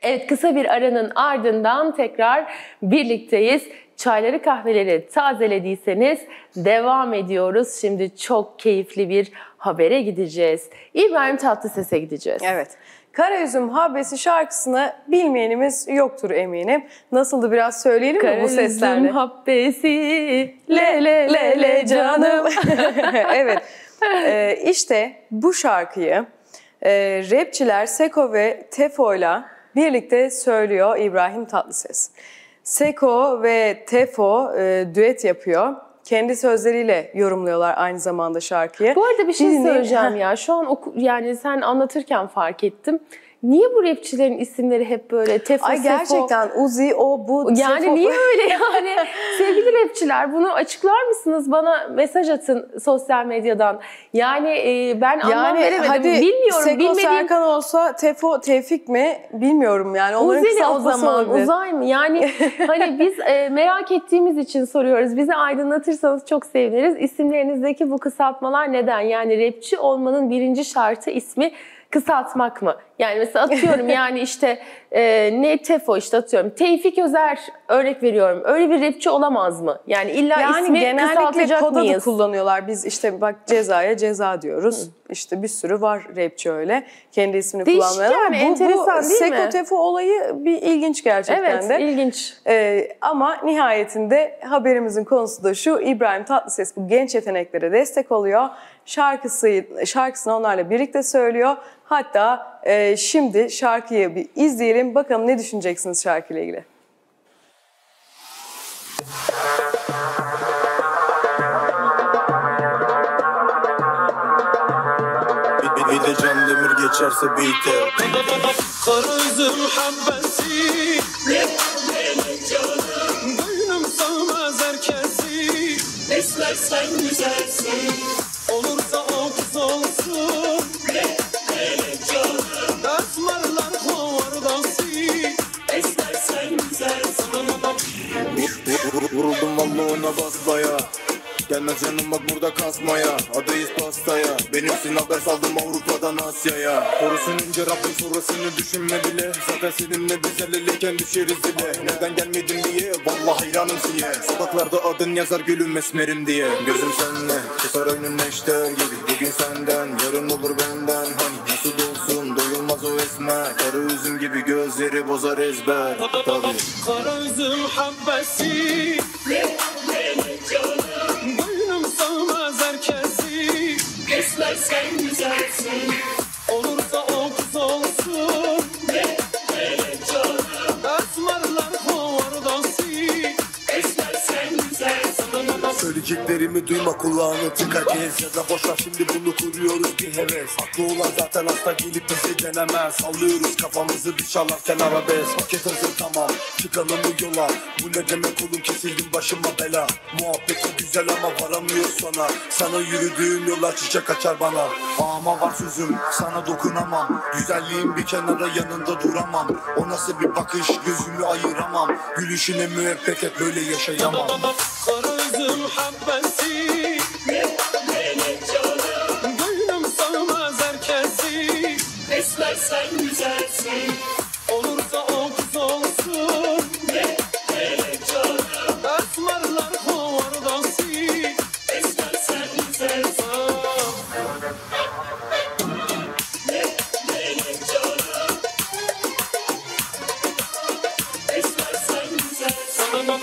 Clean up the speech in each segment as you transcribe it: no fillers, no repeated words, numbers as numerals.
Evet, kısa bir aranın ardından tekrar birlikteyiz. Çayları kahveleri tazelediyseniz devam ediyoruz. Şimdi çok keyifli bir habere gideceğiz. İbrahim Tatlıses'e gideceğiz. Evet. Karaüzüm Habbesi şarkısını bilmeyenimiz yoktur eminim. Nasıldı biraz söyleyelim mi bu seslerle? Karaüzüm Habbesi le le le le canım. Evet. İşte bu şarkıyı rapçiler Seko ve Tefo'yla birlikte söylüyor İbrahim Tatlıses. Seko ve Tefo düet yapıyor. Kendi sözleriyle yorumluyorlar aynı zamanda şarkıyı. Bu arada bir şey söyleyeceğim ya. Şu an yani sen anlatırken fark ettim. Niye bu rapçilerin isimleri hep böyle Tefo, Ay Sefo? Gerçekten Uzi, o, bu, yani Sefo. Niye öyle yani? Sevgili rapçiler, bunu açıklar mısınız? Bana mesaj atın sosyal medyadan. Yani ben anlam veremedim. Hadi bilmiyorum. Seko Serkan olsa Tefo Tevfik mi bilmiyorum yani. Onların Uzi o zaman olabilir. Uzay mı? Yani hani biz merak ettiğimiz için soruyoruz. Bizi aydınlatırsanız çok seviniriz. İsimlerinizdeki bu kısaltmalar neden? Yani rapçi olmanın birinci şartı ismi kısaltmak mı? Yani mesela atıyorum yani işte ne Tefo işte atıyorum. Tevfik Özer örnek veriyorum. Öyle bir rapçi olamaz mı? Yani illa ismi kısaltacak koda mıyız? da kullanıyorlar. Biz işte bak Ceza'ya Ceza diyoruz. İşte bir sürü var rapçi öyle. Kendi ismini kullanmayan. Yani, enteresan değil mi? Seko Tefo olayı bir ilginç gerçekten de. Evet, ilginç. Ama nihayetinde haberimizin konusu da şu. İbrahim Tatlıses bu genç yeteneklere destek oluyor. Şarkısını onlarla birlikte söylüyor. Hatta şimdi şarkıyı bir izleyelim. Bakalım ne düşüneceksiniz şarkıyla ilgili. Bir de Can Demir geçerse biter. Karaüzüm habbesi ne canım, boynum sığmaz herkesi. Esmersen güzelsin, olursa o kız olsun. Ne canım, esmerler kovardası. Esmersen güzelsin. Vuruldum vallahi ona basbaya. Gelmez canım bak burada kasmaya. Adayız pastaya. Benimsin haber saldım Avrupa'dan Asya'ya. Korusun ince Rabbim sonrasını düşünme bile. Zaten seninle biz el eleyken düşeriz dile. Neden gelmedin diye vallahi hayranım siye. Sokaklarda adın yazar gülüm esmerim diye. Gözüm seninle çıkar önün eşter gibi. Bugün senden yarın olur benden. Hani nasıl olsun doyulmaz o esmer. Kara üzüm gibi gözleri bozar ezber. Tabii. Karaüzüm habbesi ne canım, boynum sığmaz herkesi. Esmersen güzelsin, olursa o kız olsun. Ne canım, esmerler kovardası. Esmersen güzelsin. Söyleyeceklerimi duyma kulağını tıka gez. Ya da boşver şimdi bunu kuruyoruz bir heves. Haklı olan zaten hasta gelip bizi denemez. Sallıyoruz kafamızı bir çalarken arabesk. Paket hazır tamam çıkalım bu yola. Bu ne demek oğlum kesildim başıma bela. Muhabbeti güzel ama varamıyor sona. Sana yürüdüğüm yola çiçek açar bana. Ama var sözüm sana dokunamam. Güzelliğin bir kenara yanında duramam. O nasıl bir bakış gözümü ayıramam. Gülüşüne müebbet et böyle yaşayamam. Karaüzüm habbesi ne canım, boynum sığmaz herkesi. Esmersen güzelsin, olursa o kız olsun. Ne canım, esmerler kovardası. Esmersen güzelsin. Ne canım, esmersen güzelsin.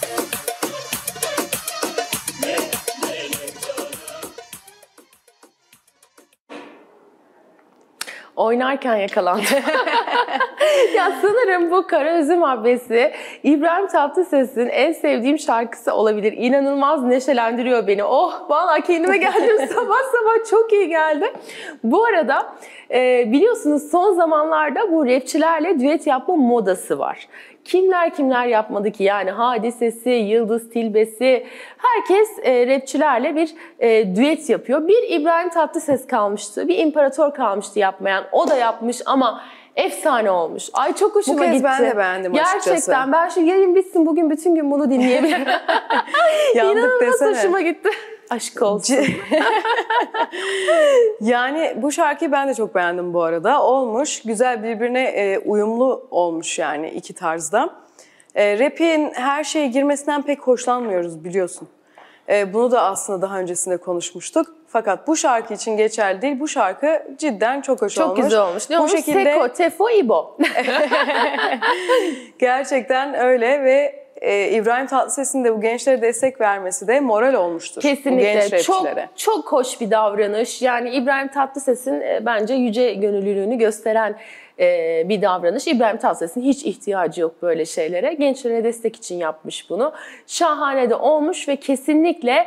Oynarken yakalandı. Ya sanırım bu Karaüzüm Habbesi İbrahim Tatlıses'in en sevdiğim şarkısı olabilir. İnanılmaz neşelendiriyor beni. Oh vallahi kendime geldim sabah sabah çok iyi geldi. Bu arada biliyorsunuz son zamanlarda bu rapçilerle düet yapma modası var. Kimler yapmadı ki yani Hadisesi, Yıldız Tilbesi herkes rapçilerle bir düet yapıyor. Bir İbrahim Tatlıses kalmıştı, bir İmparator kalmıştı yapmayan. O da yapmış ama efsane olmuş. Ay çok hoşuma gitti. Bu kez ben de beğendim açıkçası. Gerçekten ben şu yayın bitsin bugün bütün gün bunu dinleyebilirim. Yandık İnanılmaz desene. hoşuma gitti. Aşk olsun. Yani bu şarkıyı ben de çok beğendim bu arada. Olmuş, güzel birbirine uyumlu olmuş yani iki tarzda. Rap'in her şeye girmesinden pek hoşlanmıyoruz biliyorsun. Bunu da aslında daha öncesinde konuşmuştuk. Fakat bu şarkı için geçerli değil. Bu şarkı cidden çok hoş olmuş. Çok güzel olmuş. Ne olmuş? şekilde... Seko, Tefo, İbo. Gerçekten öyle ve İbrahim Tatlıses'in de bu gençlere destek vermesi de moral olmuştur. Kesinlikle. Çok hoş bir davranış. Yani İbrahim Tatlıses'in bence yüce gönüllülüğünü gösteren bir davranış. İbrahim Tatlıses'in hiç ihtiyacı yok böyle şeylere. Gençlere destek için yapmış bunu. Şahane de olmuş ve kesinlikle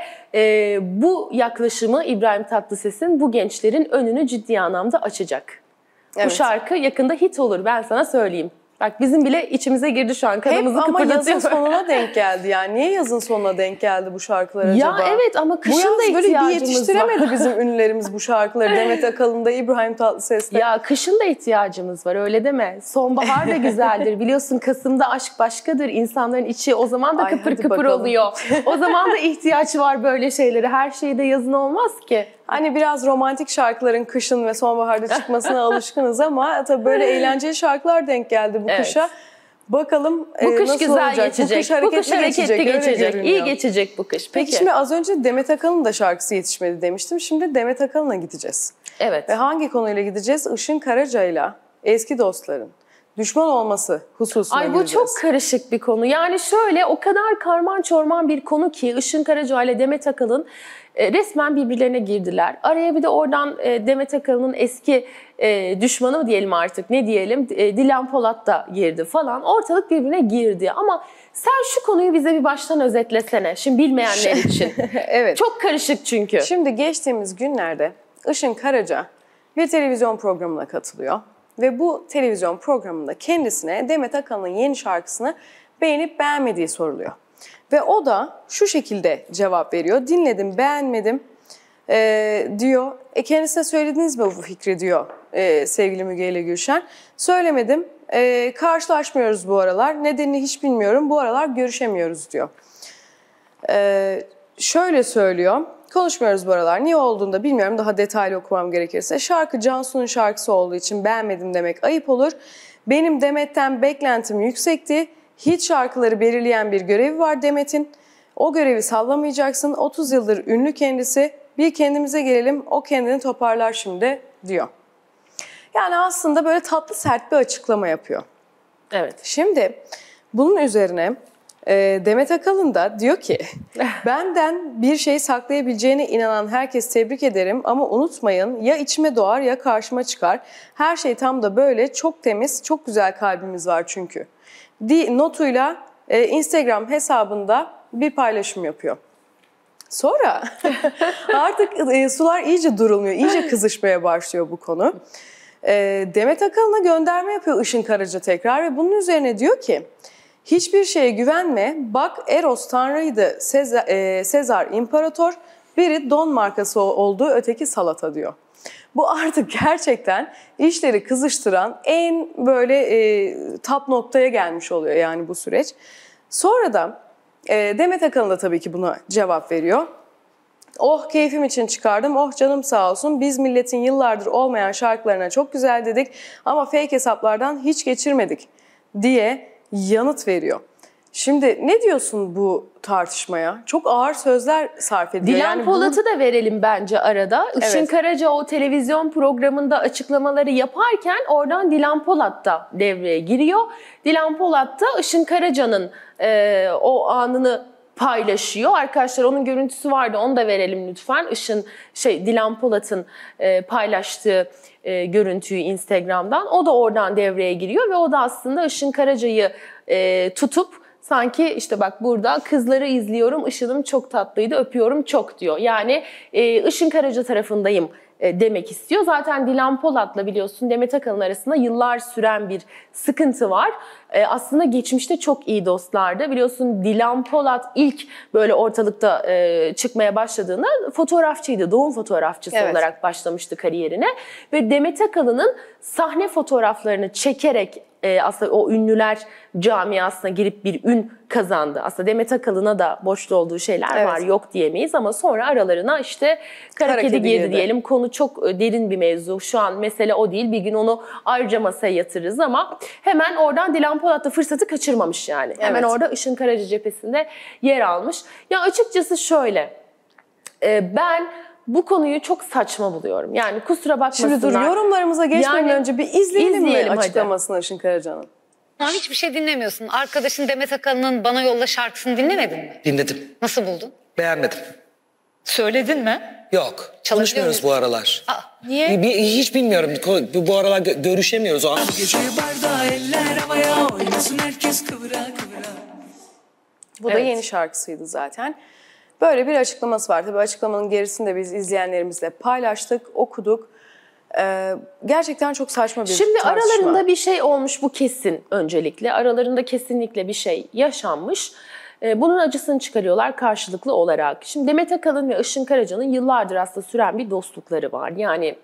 bu yaklaşımı İbrahim Tatlıses'in bu gençlerin önünü ciddi anlamda açacak. Evet. Bu şarkı yakında hit olur, ben sana söyleyeyim. Bak bizim bile içimize girdi şu an. Kanımızı ama kıpırdatıyor. yazın sonuna denk geldi yani. Niye yazın sonuna denk geldi bu şarkılar acaba? Ya evet ama kışın da ihtiyacımız var. Bu yaz böyle bir yetiştiremedi bizim ünlülerimiz bu şarkıları. Demet Akalın'da, İbrahim Tatlıses'te. Ya kışın da ihtiyacımız var, öyle deme. Sonbahar da güzeldir. Biliyorsun Kasım'da aşk başkadır. İnsanların içi o zaman da kıpır kıpır bakalım. Oluyor. O zaman da ihtiyaç var böyle şeylere. Her şey de yazın olmaz ki. Hani biraz romantik şarkıların kışın ve sonbaharda çıkmasına alışkınız ama tabii böyle eğlenceli şarkılar denk geldi bu kışa. Bakalım bu kış nasıl güzel olacak? geçecek. Bu kış hareketli geçecek. İyi geçecek bu kış. Peki şimdi az önce Demet Akalın da şarkısı yetişmedi demiştim. Şimdi Demet Akalın'a gideceğiz. Evet. Ve hangi konuyla gideceğiz? Işın Karaca'yla eski dostların düşman olması hususuna gideceğiz. Bu çok karışık bir konu. Yani şöyle o kadar karman çorman bir konu ki Işın Karaca ile Demet Akalın resmen birbirlerine girdiler. Araya bir de oradan Demet Akalın'ın eski düşmanı mı diyelim artık ne diyelim Dilan Polat da girdi falan. Ortalık birbirine girdi ama sen şu konuyu bize bir baştan özetlesene. Şimdi bilmeyenler için. Evet. Çok karışık çünkü. Şimdi geçtiğimiz günlerde Işın Karaca bir televizyon programına katılıyor. Ve bu televizyon programında kendisine Demet Akalın'ın yeni şarkısını beğenip beğenmediği soruluyor. Ve o da şu şekilde cevap veriyor. Dinledim, beğenmedim diyor. Kendisine söylediniz mi bu fikri diyor sevgili Müge ile Gülşen. Söylemedim, karşılaşmıyoruz bu aralar. Nedenini hiç bilmiyorum, bu aralar görüşemiyoruz diyor. Şöyle söylüyor. Konuşmuyoruz bu aralar. Niye olduğunu da bilmiyorum. Daha detaylı okumam gerekirse. Şarkı Cansu'nun şarkısı olduğu için beğenmedim demek ayıp olur. Benim Demet'ten beklentim yüksekti. Hit şarkıları belirleyen bir görevi var Demet'in. O görevi sallamayacaksın. 30 yıldır ünlü kendisi. Bir kendimize gelelim. O kendini toparlar şimdi diyor. Yani aslında böyle tatlı sert bir açıklama yapıyor. Evet. Şimdi bunun üzerine Demet Akalın da diyor ki benden bir şey saklayabileceğine inanan herkes tebrik ederim ama unutmayın ya içime doğar ya karşıma çıkar. Her şey tam da böyle çok temiz, çok güzel kalbimiz var çünkü. Notuyla Instagram hesabında bir paylaşım yapıyor. Sonra artık sular iyice durulmuyor, iyice kızışmaya başlıyor bu konu. Demet Akalın'a gönderme yapıyor Işın Karaca tekrar ve bunun üzerine diyor ki hiçbir şeye güvenme, bak Eros tanrıydı, Sezar imparator, biri don markası olduğu öteki salata diyor. Bu artık gerçekten işleri kızıştıran en böyle tap noktaya gelmiş oluyor yani bu süreç. Sonra da Demet Akalın da tabii ki buna cevap veriyor. Oh keyfim için çıkardım, oh canım sağ olsun. Biz milletin yıllardır olmayan şarkılarına çok güzel dedik ama fake hesaplardan hiç geçirmedik diye yanıt veriyor. Şimdi ne diyorsun bu tartışmaya? Çok ağır sözler sarf ediyor. Dilan Polat'ı da verelim bence arada. Işın Evet. Karaca o televizyon programında açıklamaları yaparken oradan Dilan Polat da devreye giriyor. Dilan Polat da Işın Karaca'nın o anını paylaşıyor. Arkadaşlar onun görüntüsü vardı, onu da verelim lütfen. Dilan Polat'ın paylaştığı görüntüyü Instagram'dan. O da oradan devreye giriyor ve o da aslında Işın Karaca'yı tutup sanki işte bak burada kızları izliyorum, Işın'ım çok tatlıydı, öpüyorum çok diyor. Yani Işın Karaca tarafındayım demek istiyor. Zaten Dilan Polat'la biliyorsun Demet Akalın arasında yıllar süren bir sıkıntı var. Aslında geçmişte çok iyi dostlardı. Biliyorsun Dilan Polat ilk böyle ortalıkta çıkmaya başladığında fotoğrafçıydı. Doğum fotoğrafçısı olarak başlamıştı kariyerine. Ve Demet Akalın'ın sahne fotoğraflarını çekerek aslında o ünlüler camiasına girip bir ün kazandı. Aslında Demet Akalın'a da borçlu olduğu şeyler var, yok diyemeyiz ama sonra aralarına işte kara kedi girdi diyelim. Konu çok derin bir mevzu. Şu an mesele o değil. Bir gün onu ayrıca masaya yatırırız ama hemen oradan Dilan Polat da fırsatı kaçırmamış yani. Hemen orada Işın Karaca cephesinde yer almış. Ya açıkçası şöyle, ben bu konuyu çok saçma buluyorum. Yani kusura bakmasınlar. Şimdi dur, yorumlarımıza geçmeden önce bir izleyelim mi açıklamasını Işın Karaca'nın? Hiçbir şey dinlemiyorsun. Arkadaşın Demet Akalın'ın Bana Yolla şarkısını dinlemedin mi? Dinledim. Nasıl buldun? Beğenmedim. Söyledin mi? Yok. Konuşmuyoruz bu aralar. Niye? Hiç bilmiyorum. Bu aralar görüşemiyoruz. O Gece barda eller havaya oynasın herkes kıvıra kıvıra. Bu da yeni şarkısıydı zaten. Böyle bir açıklaması var. Tabii açıklamanın gerisini de biz izleyenlerimizle paylaştık, okuduk. Gerçekten çok saçma bir Şimdi tartışma. aralarında bir şey olmuş, bu kesin öncelikle. Aralarında kesinlikle bir şey yaşanmış. Bunun acısını çıkarıyorlar karşılıklı olarak. Şimdi Demet Akalın ve Işın Karaca'nın yıllardır aslında süren bir dostlukları var. Yani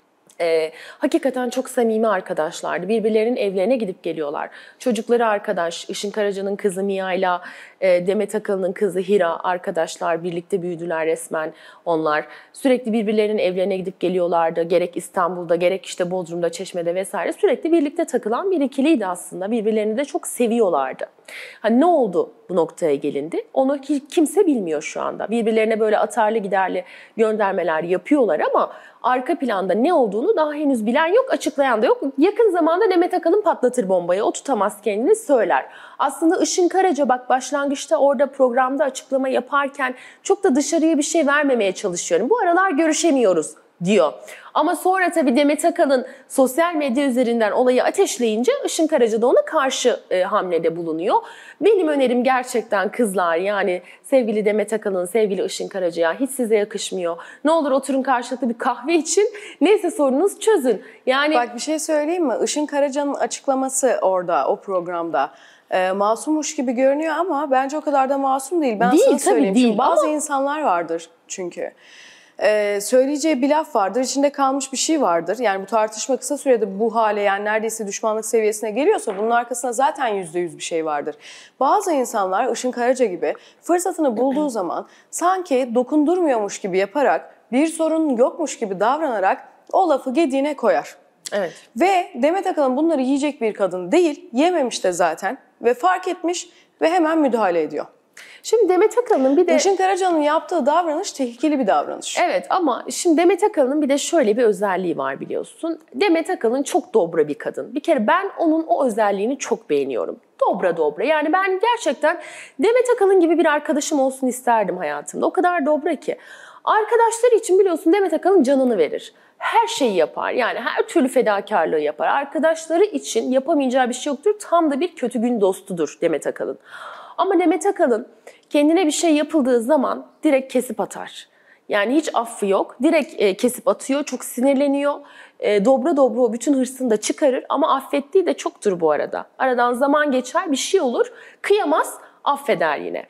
hakikaten çok samimi arkadaşlardı. Birbirlerinin evlerine gidip geliyorlar. Çocukları arkadaş, Işın Karaca'nın kızı Mia ile Demet Akalın'ın kızı Hira arkadaşlar, birlikte büyüdüler resmen onlar. Sürekli birbirlerinin evlerine gidip geliyorlardı. Gerek İstanbul'da, gerek işte Bodrum'da, Çeşme'de vesaire sürekli birlikte takılan bir ikiliydi aslında. Birbirlerini de çok seviyorlardı. Hani ne oldu bu noktaya gelindi? Onu kimse bilmiyor şu anda. Birbirlerine böyle atarlı giderli göndermeler yapıyorlar ama arka planda ne olduğunu daha henüz bilen yok, açıklayan da yok. Yakın zamanda Demet Akalın patlatır bombayı, o tutamaz kendini söyler. Aslında Işın Karaca bak başlangıçta orada programda açıklama yaparken çok da dışarıya bir şey vermemeye çalışıyorum. Bu aralar görüşemiyoruz diyor. Ama sonra tabii Demet Akalın sosyal medya üzerinden olayı ateşleyince Işın Karaca da ona karşı hamlede bulunuyor. Benim önerim gerçekten kızlar, yani sevgili Demet Akalın, sevgili Işın Karaca'ya hiç size yakışmıyor. Ne olur oturun karşılıklı bir kahve için, neyse sorunuz çözün. Yani bak bir şey söyleyeyim mi? Işın Karaca'nın açıklaması orada, o programda masummuş gibi görünüyor ama bence o kadar da masum değil. Ben sana söyleyeyim. Değil, bazı insanlar vardır çünkü. Söyleyeceği bir laf vardır, içinde kalmış bir şey vardır. Yani bu tartışma kısa sürede bu hale, yani neredeyse düşmanlık seviyesine geliyorsa bunun arkasında zaten %100 bir şey vardır. Bazı insanlar Işın Karaca gibi fırsatını bulduğu zaman sanki dokundurmuyormuş gibi yaparak, bir sorun yokmuş gibi davranarak o lafı gediğine koyar. evet. Ve Demet Akalın bunları yiyecek bir kadın değil, yememiş de zaten ve fark etmiş ve hemen müdahale ediyor. Şimdi Demet Akalın'ın bir de... Işın Karaca'nın yaptığı davranış tehlikeli bir davranış. Evet ama şimdi Demet Akalın'ın bir de şöyle bir özelliği var biliyorsun. Demet Akalın çok dobra bir kadın. Bir kere ben onun o özelliğini çok beğeniyorum. Dobra. Yani ben gerçekten Demet Akalın gibi bir arkadaşım olsun isterdim hayatımda. O kadar dobra ki. Arkadaşları için biliyorsun Demet Akalın canını verir. Her şeyi yapar. Yani her türlü fedakarlığı yapar. Arkadaşları için yapamayacağı bir şey yoktur. Tam da bir kötü gün dostudur Demet Akalın. Ama Demet Akalın kendine bir şey yapıldığı zaman direkt kesip atar. Yani hiç affı yok. Direkt kesip atıyor, çok sinirleniyor. Dobra o bütün hırsını da çıkarır ama affettiği de çoktur bu arada. Aradan zaman geçer, bir şey olur, kıyamaz, affeder yine.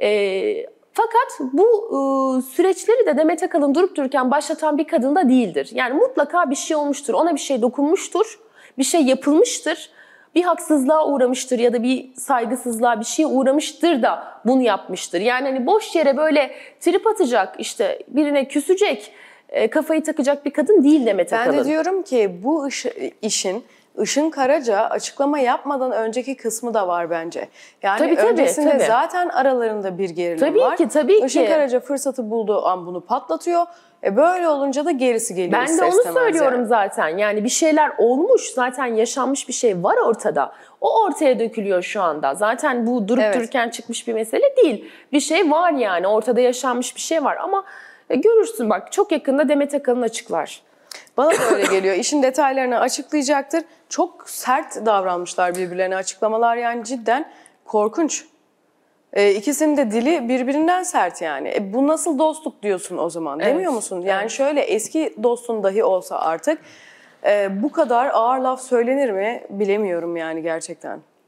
Fakat bu süreçleri de Demet Akalın durup dururken başlatan bir kadın da değildir. Yani mutlaka bir şey olmuştur, ona bir şey dokunmuştur, bir şey yapılmıştır. Bir haksızlığa uğramıştır ya da bir saygısızlığa, bir şeye uğramıştır da bunu yapmıştır. Yani hani boş yere böyle trip atacak, işte birine küsecek, kafayı takacak bir kadın değil Demet Akalın. Ben de diyorum ki bu işin Işın Karaca açıklama yapmadan önceki kısmı da var bence. Yani öncesinde zaten aralarında bir gerilim var. Tabii ki. Işın Karaca fırsatı bulduğu an bunu patlatıyor. Böyle olunca da gerisi geliyor. Ben de onu söylüyorum zaten. Yani bir şeyler olmuş, zaten yaşanmış bir şey var ortada. O ortaya dökülüyor şu anda. Zaten bu durup dururken çıkmış bir mesele değil. Bir şey var yani, ortada yaşanmış bir şey var ama görürsün bak çok yakında Demet Akalın açıklar. Bana da öyle geliyor. İşin detaylarını açıklayacaktır. Çok sert davranmışlar birbirlerine, açıklamalar yani cidden korkunç. İkisinin de dili birbirinden sert yani. Bu nasıl dostluk diyorsun o zaman, demiyor musun? Yani şöyle, eski dostun dahi olsa artık bu kadar ağır laf söylenir mi bilemiyorum yani gerçekten.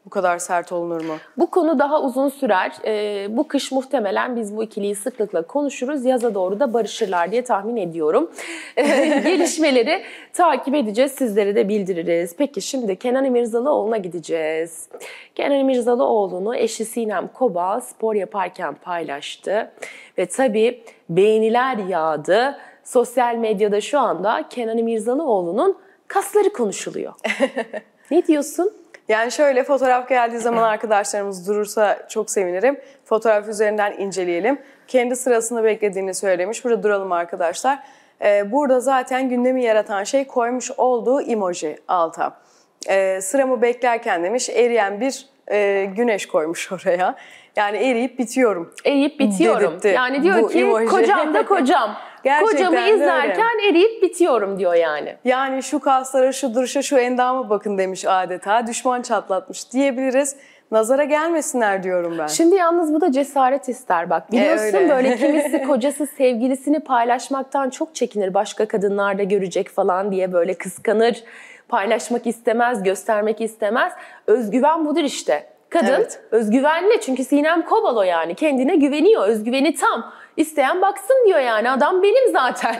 Bu kadar sert olunur mu? Bu konu daha uzun sürer. Bu kış muhtemelen biz bu ikiliyi sıklıkla konuşuruz. Yaza doğru da barışırlar diye tahmin ediyorum. Gelişmeleri takip edeceğiz. Sizlere de bildiririz. Peki şimdi Kenan İmirzalıoğlu'na gideceğiz. Kenan İmirzalıoğlu'nu eşi Sinem Kobal spor yaparken paylaştı. Ve tabii beğeniler yağdı. Sosyal medyada şu anda Kenan İmirzalıoğlu'nun kasları konuşuluyor. Ne diyorsun? Yani şöyle, fotoğraf geldiği zaman arkadaşlarımız durursa çok sevinirim. Fotoğraf üzerinden inceleyelim. Kendi sırasını beklediğini söylemiş. Burada duralım arkadaşlar. Burada zaten gündemi yaratan şey koymuş olduğu emoji alta. Sıramı beklerken demiş, eriyen bir güneş koymuş oraya. Yani eriyip bitiyorum. Eriyip bitiyorum. Dedirtti Yani diyor bu ki emoji. kocam da kocam. Gerçekten Kocamı de izlerken eriyip bitiyorum diyor yani. Yani şu kaslara, şu duruşa, şu endama bakın demiş adeta. Düşman çatlatmış diyebiliriz. Nazara gelmesinler diyorum ben. Şimdi yalnız bu da cesaret ister bak. Biliyorsun öyle. böyle kimisi kocası sevgilisini paylaşmaktan çok çekinir. Başka kadınlar da görecek falan diye böyle kıskanır. Paylaşmak istemez, göstermek istemez. Özgüven budur işte. Kadın Evet. özgüvenli çünkü Sinem Kobal o yani. Kendine güveniyor, özgüveni tam. İsteyen baksın diyor yani, adam benim zaten.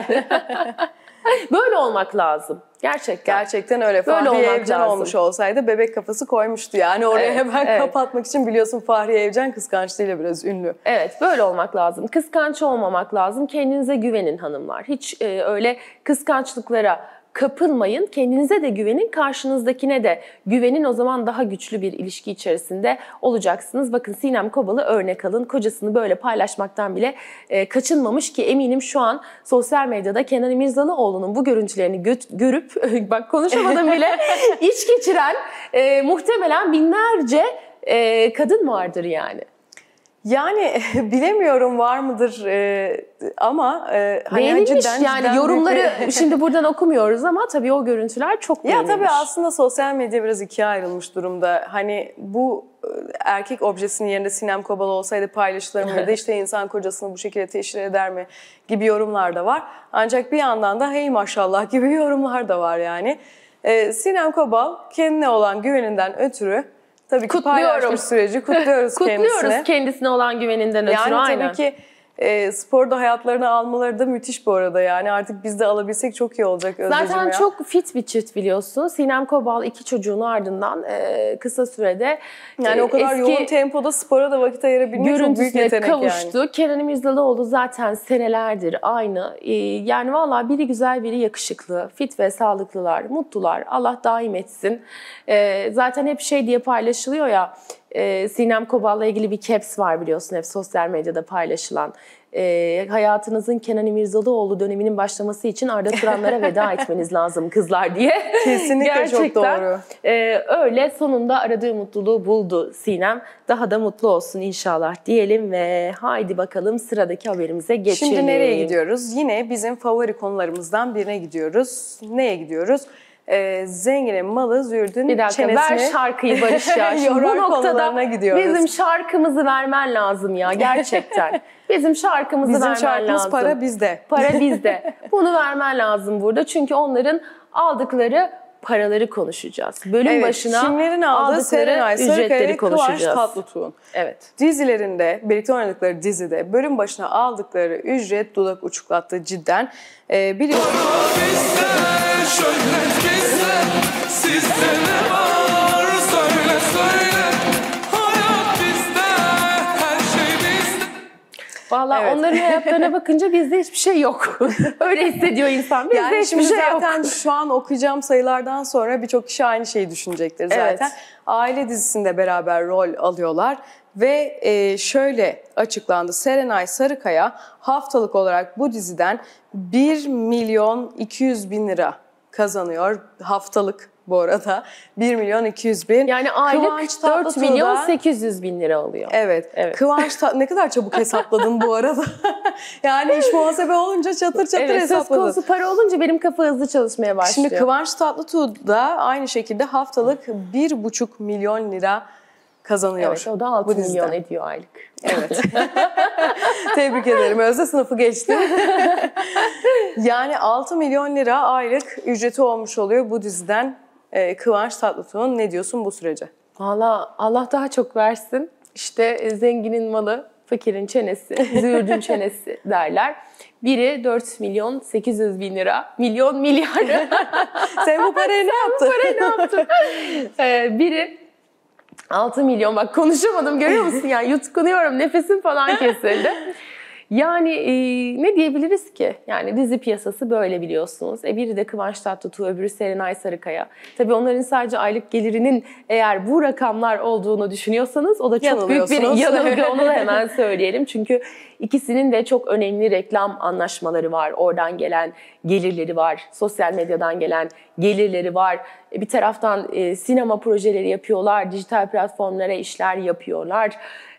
Böyle olmak lazım. Gerçekten. Gerçekten öyle. Böyle Fahriye olmak Evcen lazım. olmuş olsaydı bebek kafası koymuştu. Yani oraya Evet, hemen evet. kapatmak için, biliyorsun Fahriye Evcen kıskançlığıyla biraz ünlü. Evet, böyle olmak lazım. Kıskanç olmamak lazım. Kendinize güvenin hanımlar. Hiç öyle kıskançlıklara kapılmayın. Kendinize de güvenin, karşınızdakine de güvenin. O zaman daha güçlü bir ilişki içerisinde olacaksınız. Bakın Sinem Kobal'ı örnek alın. Kocasını böyle paylaşmaktan bile kaçınmamış ki eminim şu an sosyal medyada Kenan İmirzalıoğlu'nun bu görüntülerini görüp bak konuşamadım bile iç geçiren muhtemelen binlerce kadın vardır yani. Yani bilemiyorum var mıdır ama hani Beğenilmiş cidden yani yorumları şimdi buradan okumuyoruz ama tabii o görüntüler çok Ya beğenilmiş. tabii aslında sosyal medya biraz ikiye ayrılmış durumda. Hani bu erkek objesinin yerinde Sinem Kobal olsaydı paylaşılır mıydı? İşte insan kocasını bu şekilde teşhir eder mi gibi yorumlar da var. Ancak bir yandan da hey maşallah gibi yorumlar da var yani. Sinem Kobal kendine olan güveninden ötürü tabii ki paylaşmış süreci kutluyoruz kendisine. Kutluyoruz kendisine olan güveninden ötürü Yani aynen. tabii ki sporda hayatlarını almaları da müthiş bu arada. Yani artık biz de alabilsek çok iyi olacak Özdeciğim Zaten ya. çok fit bir çift biliyorsun. Sinem Kobal 2 çocuğun ardından kısa sürede Yani o kadar yoğun tempoda spora da vakit ayırabilmek çok büyük görüntüsüne yetenek kavuştu. yani. Kenan İmirzalıoğlu zaten senelerdir aynı. Yani vallahi biri güzel, biri yakışıklı, fit ve sağlıklılar, mutlular. Allah daim etsin. Zaten hep şey diye paylaşılıyor ya, Sinem Kobal'la ilgili bir caps var biliyorsun, hep sosyal medyada paylaşılan. Hayatınızın Kenan İmirzalıoğlu döneminin başlaması için Arda Turanlara veda etmeniz lazım kızlar diye. Kesinlikle Gerçekten, çok doğru. Öyle sonunda aradığı mutluluğu buldu Sinem. Daha da mutlu olsun inşallah diyelim ve haydi bakalım sıradaki haberimize geçelim. Şimdi nereye gidiyoruz? Yine bizim favori konularımızdan birine gidiyoruz. Neye gidiyoruz? Zenginin malı zürdün Bir dakika çenesini ver şarkıyı Barış ya. Şimdi bu yorar noktada konularına gidiyoruz. bizim şarkımızı vermen lazım ya gerçekten. Bizim şarkımızı Bizim vermen şarkımız lazım. para bizde. Para bizde. Bunu vermen lazım burada çünkü onların aldıkları paraları konuşacağız. Bölüm başına kimlerin aldığı aldıkları Serenay Sarıkaya ücretleri ve Kıvanç konuşacağız. Tatlıtuğ'un. Evet. Dizilerinde, birlikte oynadıkları dizide bölüm başına aldıkları ücret dudak uçuklattı cidden. Biliyorsunuz. Şöhret bizde, sizde ne var? Söyle söyle. Hayat bizde, her şey bizde. Vallahi Evet. onların hayatlarına bakınca bizde hiçbir şey yok. Öyle hissediyor insan. Bizde Yani hiçbir şimdi şey zaten yok. şu an okuyacağım sayılardan sonra birçok kişi aynı şeyi düşünecektir zaten. Evet. Aile dizisinde beraber rol alıyorlar ve şöyle açıklandı. Serenay Sarıkaya haftalık olarak bu diziden 1.200.000 lira kazanıyor haftalık bu arada. 1.200.000. Yani aylık Kıvanç 4 Tatlıtuğ milyon da- 800 bin lira oluyor. Evet. Evet. Kıvanç ne kadar çabuk hesapladın bu arada. Yani iş muhasebe olunca çatır çatır Evet, söz hesapladın. konusu para olunca benim kafa hızlı çalışmaya başlıyor. Şimdi Kıvanç Tatlıtuğ da aynı şekilde haftalık 1,5 milyon lira kazanıyor. Evet, o da 6 bu diziden. milyon ediyor aylık. Evet. Tebrik ederim. Özde sınıfı geçtim. Yani 6 milyon lira aylık ücreti olmuş oluyor bu diziden Kıvanç Tatlıtuğ'un. Ne diyorsun bu sürece? Valla Allah daha çok versin. İşte zenginin malı, fakirin çenesi, züğürdün çenesi derler. Biri 4 milyon 800 bin lira, milyon milyar. Sen bu parayı ne yaptın? Parayı ne yaptın? Biri 6 milyon, bak konuşamadım görüyor musun? Yani yutkunuyorum, nefesim falan kesildi. Yani ne diyebiliriz ki? Yani dizi piyasası böyle biliyorsunuz. Biri de Kıvanç Tatlıtuğ, öbürü Serenay Sarıkaya. Tabii onların sadece aylık gelirinin eğer bu rakamlar olduğunu düşünüyorsanız o da çok büyük bir yanılgı. Onu da hemen söyleyelim. Çünkü ikisinin de çok önemli reklam anlaşmaları var. Oradan gelen gelirleri var. Sosyal medyadan gelen gelirleri var. Bir taraftan sinema projeleri yapıyorlar. Dijital platformlara işler yapıyorlar.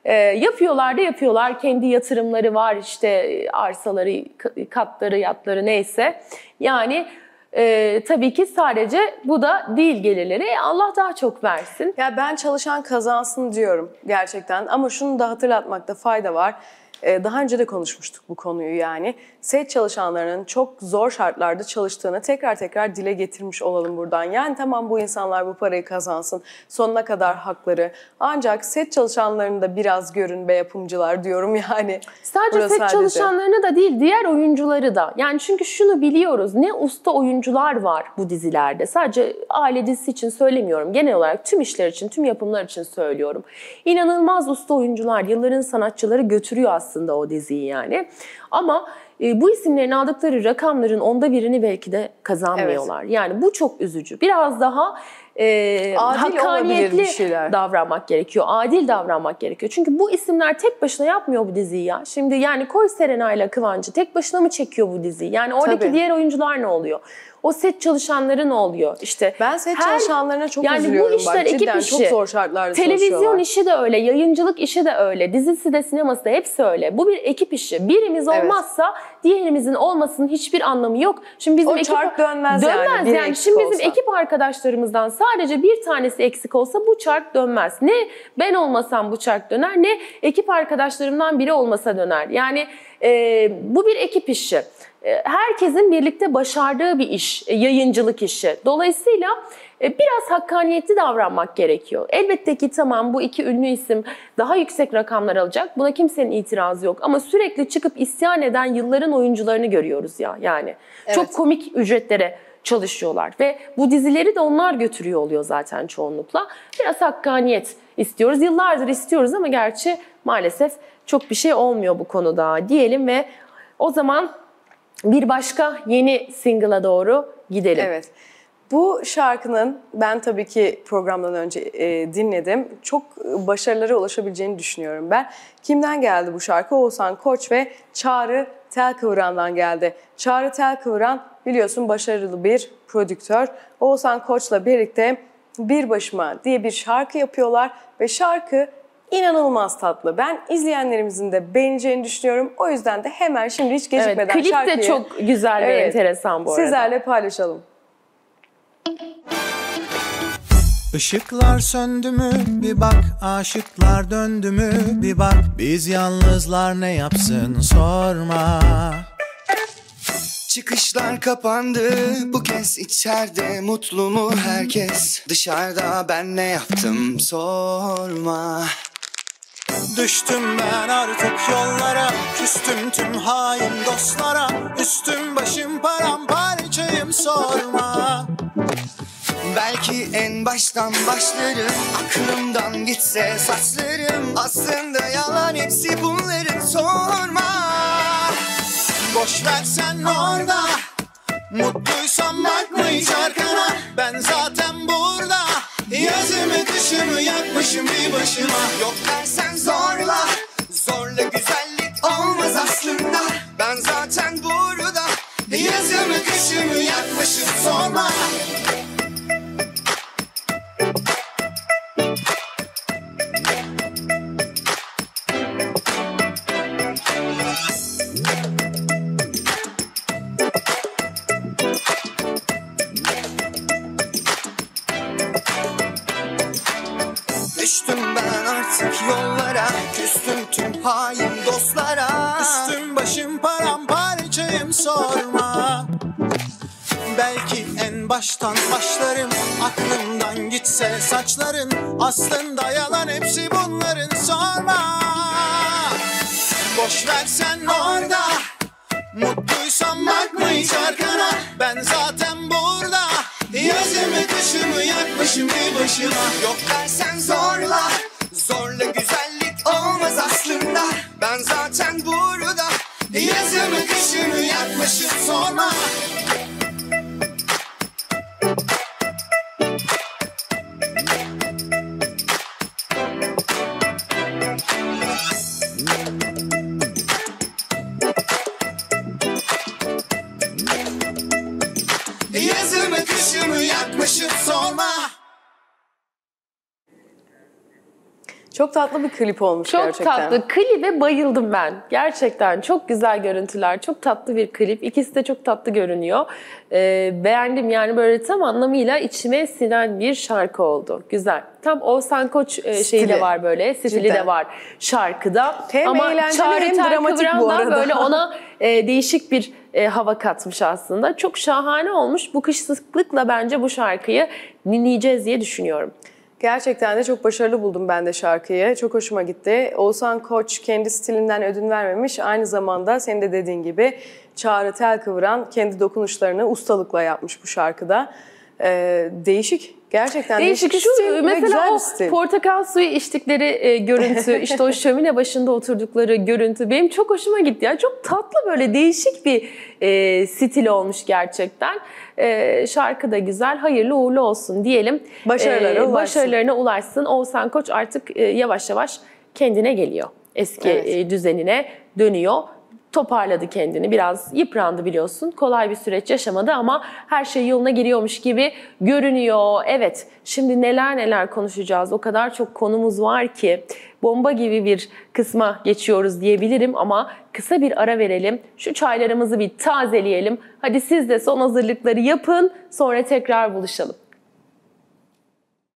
Yapıyorlar. Kendi yatırımları var. İşte arsaları, katları, yatları neyse. Yani tabii ki sadece bu da değil gelirleri. Allah daha çok versin. Ya ben çalışan kazansın diyorum gerçekten. Ama şunu da hatırlatmakta fayda var. Daha önce de konuşmuştuk bu konuyu yani. Set çalışanlarının çok zor şartlarda çalıştığını tekrar dile getirmiş olalım buradan. Yani tamam bu insanlar bu parayı kazansın, sonuna kadar hakları. Ancak set çalışanlarını da biraz görün be yapımcılar diyorum yani. Sadece set çalışanlarını da değil, diğer oyuncuları da. Yani çünkü şunu biliyoruz, ne usta oyuncular var bu dizilerde. Sadece aile dizisi için söylemiyorum. Genel olarak tüm işler için, tüm yapımlar için söylüyorum. İnanılmaz usta oyuncular, yılların sanatçıları götürüyor aslında o diziyi yani. Ama bu isimlerin aldıkları rakamların 1/10'ını belki de kazanmıyorlar. Evet. Yani bu çok üzücü. Biraz daha hakkaniyetli davranmak gerekiyor. Adil davranmak gerekiyor. Çünkü bu isimler tek başına yapmıyor bu diziyi ya. Şimdi yani koy Serenay'la Kıvancı tek başına mı çekiyor bu diziyi? Yani oradaki diğer oyuncular ne oluyor? O set çalışanları ne oluyor? İşte ben set çalışanlarına çok üzülüyorum. Bu işler ekip işi. Çok zor şartlarda Televizyon işi de öyle, yayıncılık işi de öyle, dizisi de sineması da hepsi öyle. Bu bir ekip işi. Birimiz olmazsa diğerimizin olmasının hiçbir anlamı yok. Şimdi bizim çark dönmez yani. Şimdi bizim ekip arkadaşlarımızdan sadece bir tanesi eksik olsa bu çark dönmez. Ne ben olmasam bu çark döner, ne ekip arkadaşlarımdan biri olmasa döner. Yani bu bir ekip işi. Herkesin birlikte başardığı bir iş, yayıncılık işi. Dolayısıyla biraz hakkaniyetli davranmak gerekiyor. Elbette ki tamam bu iki ünlü isim daha yüksek rakamlar alacak. Buna kimsenin itirazı yok. Ama sürekli çıkıp isyan eden yılların oyuncularını görüyoruz ya. Yani çok komik ücretlere çalışıyorlar. Ve bu dizileri de onlar götürüyor oluyor zaten çoğunlukla. Biraz hakkaniyet istiyoruz. Yıllardır istiyoruz ama gerçi maalesef çok bir şey olmuyor bu konuda diyelim ve o zaman bir başka yeni single'a doğru gidelim. Evet. Bu şarkının ben tabii ki programdan önce dinledim. Çok başarılara ulaşabileceğini düşünüyorum ben. Kimden geldi bu şarkı? Oğuzhan Koç ve Çağrı Telkıvran'dan geldi. Çağrı Telkıvran biliyorsun başarılı bir prodüktör. Oğuzhan Koç'la birlikte Bir Başıma diye bir şarkı yapıyorlar ve şarkı İnanılmaz tatlı. Ben izleyenlerimizin de beğeneceğini düşünüyorum. O yüzden de hemen şimdi hiç gecikmeden klip şarkıyı... Klip de çok güzel ve enteresan bu arada. Sizlerle paylaşalım. Işıklar söndü mü bir bak, aşıklar döndü mü bir bak. Biz yalnızlar ne yapsın sorma. Çıkışlar kapandı bu kez, içeride mutlu mu herkes? Dışarıda ben ne yaptım sorma. Düştüm ben artık yollara, küstüm tüm hain dostlara. Üstüm başım paramparçayım sorma. Belki en baştan başlarım, aklımdan gitse saçlarım. Aslında yalan hepsi bunların sorma. Boş ver sen orada, mutluysan bakma hiç arkana. Ben zaten burada, yazımı kışımı yakmışım bir başıma. Yok dersen zorla, zorla güzellik olmaz aslında. Ben zaten burada, yazımı kışımı yakmışım sorma. Düştüm ben artık yollara, küstüm tüm hain dostlara. Üstüm başım paramparçayım sorma. Belki en baştan başlarım. Aklımdan gitse saçların, aslında yalan hepsi bunların, sorma. Boş ver sen orada, mutluysan bakma hiç arkana. Ben zaten burada, yazımı kışımı yakmışım bir başıma. Yok dersen zorla, zorla güzellik olmaz aslında. Ben zaten burada, yazımı kışımı yakmışım, sorma. Yazımı kışımı yakmışım, sorma. Çok tatlı bir klip olmuş Çok gerçekten. tatlı. Klibe bayıldım ben. Gerçekten çok güzel görüntüler, çok tatlı bir klip. İkisi de çok tatlı görünüyor. Beğendim yani, böyle tam anlamıyla içime sinen bir şarkı oldu. Güzel. Tam Oğuzhan Koç şeyi de var böyle, stili Cidden. de var şarkıda. Hem ama eğlenceli Çağrı hem dramatik Telkıvran bu da arada. böyle ona değişik bir hava katmış aslında. Çok şahane olmuş. Bu kış sıklıkla bence bu şarkıyı dinleyeceğiz diye düşünüyorum. Gerçekten de çok başarılı buldum ben de şarkıyı. Çok hoşuma gitti. Oğuzhan Koç kendi stilinden ödün vermemiş. Aynı zamanda senin de dediğin gibi Çağrı Telkıvran kendi dokunuşlarını ustalıkla yapmış bu şarkıda. Değişik. Gerçekten değişik Şu stil ve güzel mesela bir o stil. portakal suyu içtikleri görüntü, işte o şömine başında oturdukları görüntü benim çok hoşuma gitti. Yani çok tatlı, böyle değişik bir stil olmuş gerçekten. Şarkı da güzel, hayırlı uğurlu olsun diyelim. Başarılarına ulaşsın. Oğuzhan Koç artık yavaş yavaş kendine geliyor. Eski düzenine dönüyor. Toparladı kendini. Biraz yıprandı biliyorsun. Kolay bir süreç yaşamadı ama her şey yoluna giriyormuş gibi görünüyor. Evet, şimdi neler konuşacağız. O kadar çok konumuz var ki bomba gibi bir kısma geçiyoruz diyebilirim ama kısa bir ara verelim. Şu çaylarımızı bir tazeleyelim. Hadi siz de son hazırlıkları yapın. Sonra tekrar buluşalım.